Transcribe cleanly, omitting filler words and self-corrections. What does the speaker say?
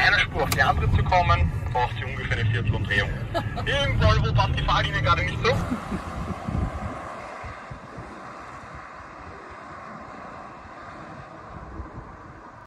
einer Spur auf die andere zu kommen, braucht sie ungefähr eine Viertelumdrehung. Im Volvo passt die Fahrlinie gerade nicht so.